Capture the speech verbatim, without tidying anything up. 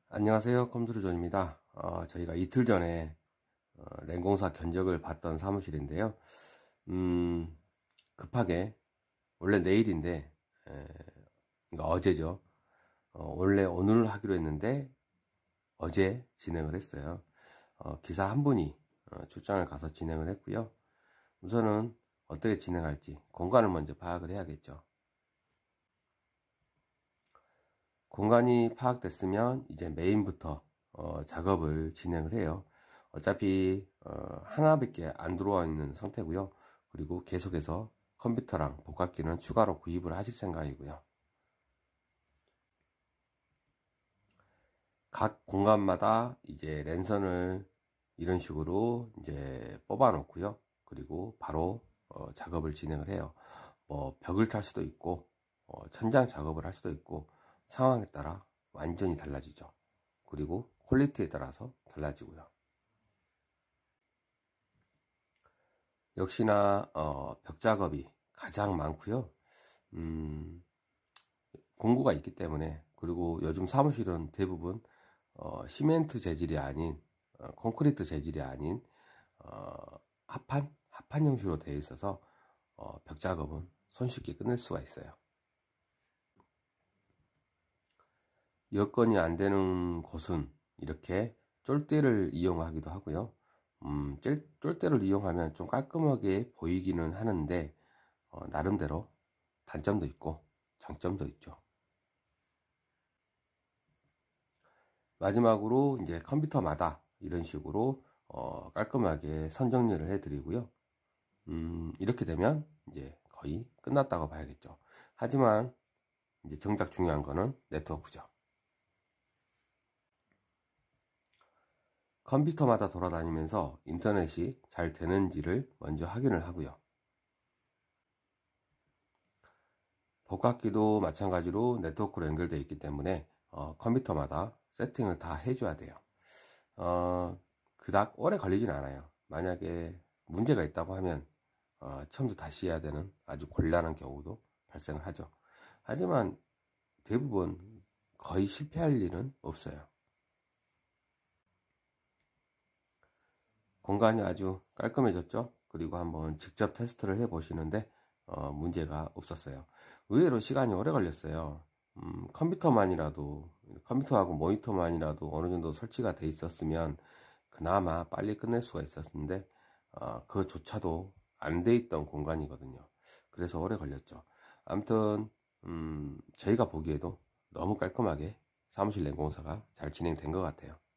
안녕하세요, 컴퓨터존입니다. 어, 저희가 이틀 전에 어, 랭공사 견적을 받던 사무실인데요. 음, 급하게 원래 내일인데 에, 그러니까 어제죠. 어, 원래 오늘 하기로 했는데 어제 진행을 했어요. 어, 기사 한 분이 어, 출장을 가서 진행을 했고요. 우선은 어떻게 진행할지 공간을 먼저 파악을 해야겠죠. 공간이 파악됐으면 이제 메인부터 어, 작업을 진행을 해요. 어차피 어, 하나밖에 안 들어와 있는 상태고요. 그리고 계속해서 컴퓨터랑 복합기는 추가로 구입을 하실 생각이고요. 각 공간마다 이제 랜선을 이런 식으로 이제 뽑아 놓고요. 그리고 바로 어, 작업을 진행을 해요. 뭐 벽을 탈 수도 있고 어, 천장 작업을 할 수도 있고 상황에 따라 완전히 달라지죠. 그리고 퀄리티에 따라서 달라지고요. 역시나 어, 벽 작업이 가장 많고요. 음, 공구가 있기 때문에, 그리고 요즘 사무실은 대부분 어, 시멘트 재질이 아닌 어, 콘크리트 재질이 아닌 어, 합판 합판 형식으로 되어 있어서 어, 벽 작업은 손쉽게 끝낼 수가 있어요. 여건이 안 되는 곳은 이렇게 쫄대를 이용하기도 하고요. 음, 쫄대를 이용하면 좀 깔끔하게 보이기는 하는데 어, 나름대로 단점도 있고 장점도 있죠. 마지막으로 이제 컴퓨터마다 이런 식으로 어, 깔끔하게 선 정리를 해드리고요. 음, 이렇게 되면 이제 거의 끝났다고 봐야겠죠. 하지만 이제 정작 중요한 거는 네트워크죠. 컴퓨터마다 돌아다니면서 인터넷이 잘 되는지를 먼저 확인을 하고요. 복합기도 마찬가지로 네트워크로 연결되어 있기 때문에 어, 컴퓨터마다 세팅을 다 해줘야 돼요. 어, 그닥 오래 걸리진 않아요. 만약에 문제가 있다고 하면 어, 처음부터 다시 해야 되는 아주 곤란한 경우도 발생을 하죠. 하지만 대부분 거의 실패할 일은 없어요. 공간이 아주 깔끔해졌죠. 그리고 한번 직접 테스트를 해 보시는데 어, 문제가 없었어요. 의외로 시간이 오래 걸렸어요. 음, 컴퓨터만이라도 컴퓨터하고 모니터만이라도 어느 정도 설치가 돼 있었으면 그나마 빨리 끝낼 수가 있었는데 어, 그조차도 안 돼 있던 공간이거든요. 그래서 오래 걸렸죠. 아무튼 음, 저희가 보기에도 너무 깔끔하게 사무실 냉공사가 잘 진행된 것 같아요.